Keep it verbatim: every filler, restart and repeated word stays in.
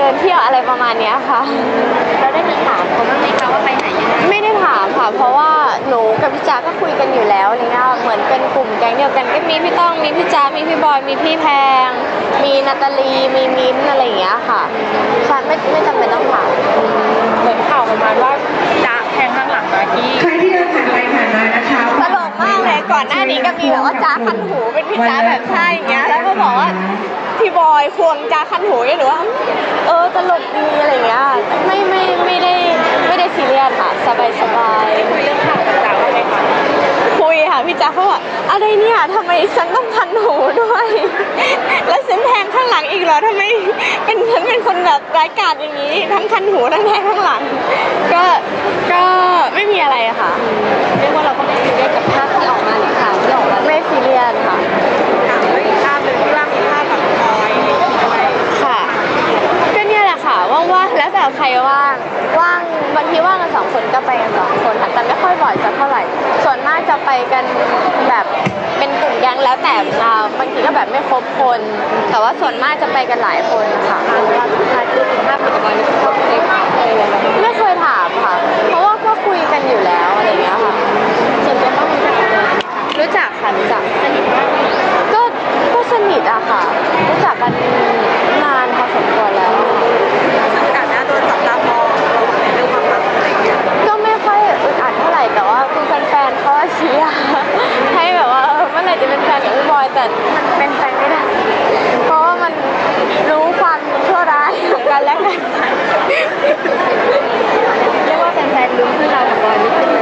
ดินเที่ยวอะไรประมาณนี้ค่ะเราได้มีถามเขาบ้างไหมคะว่าไปไหนยังไงไม่ได้ถามค่ะเพราะว่าหนูกับพี่จ๊าก็คุยกันอยู่แล้วอะไรเงี้ยเหมือนเป็นกลุ่มแก๊งเดียวกันก็มีพี่ต้องมีพี่จ๊ามีพี่บอยมีพี่แพงมีนาตาลีมีมิ้นอะไรอย่างเงี้ยค่ะฉันไม่ไม่จำเป็นต้องถามเหมือนข่าวประมาณว่าจ๊ะแทงข้างหลังมาที่ใครที่เดินผ่านไปผ่านมานะคะตลกมากเลยก่อนหน้านี้ก็มีแบบว่าจ๊าคันหูเป็นพี่จ๊าแบบใช่อย่างเงี้ยแล้วก็บอกว่าพี่บอยควงจ๊าคันหูหรือว่าเออตลกดีอะไรเงี้ยไม่ไม่ไม่ได้ไม่ได้ซีเรียสค่ะสบายสบายคุยเรื่องข่าวกับจ๊ะว่าไงคะคุยค่ะพี่จ๊าเขาบอกอะไรเนี่ยทำไมฉันต้องคันหูด้วยแล้วฉันแทงข้างหลังอีกเหรอทำไมเป็นฉันเป็นคนแบบร้ายกาจอย่างนี้ทั้งคันหูทั้งแทงข้างหลังก็ก็ไม่มีอะไรค่ะเรียกว่าเราก็ไม่ซีเรียสกับภาพที่ออกมาหรือข่าวที่ออกมาไม่ซีเรียสค่ะข่าวเลยภาพหนึ่งที่ว่ามีภาพแบบคอยอะไรค่ะก็เนี่ยแหละค่ะว่างๆแล้วแต่ใครว่างว่างบางทีว่างกันสองคนก็ไปกันสองคนค่ะแต่ไม่ค่อยบ่อยสักเท่าไหร่ส่วนมากจะไปกันแบบเป็นกลุ่มแก๊งแล้วแต่บางทีก็แบบไม่ครบคนแต่ว่าส่วนมากจะไปกันหลายคนค่ะเวลาสุดท้ายคือภาพออกมานี่คือเขาเคยถามเลยอะไรแบบนี้ไม่เคยถามค่ะเพราะว่าก็คุยกันอยู่แล้วอะไรอย่างเงี้ยค่ะส่วนตัวต้องรู้จักกันเลยรู้จักค่ะรู้จักสนิทมากก็ก็สนิทอะค่ะรู้จักกันนานพอสมควรแล้วโอกาสหน้าโดนจับตามองเราในเรื่องความรักอะไรอย่างเงี้ยก็ไม่ค่อยอึดอัดเท่าไหร่แต่ว่าคือแฟนๆเขาเชียร์ให้แบบว่าเมื่อไหร่จะเป็นแฟนกับพี่บอยแต่มันเป็นแฟนไม่ได้เพราะว่ามันรู้ความชั่วร้ายของกันและกันเรียกว่าแฟนๆลุ้นที่เรากับบอยนี่คือ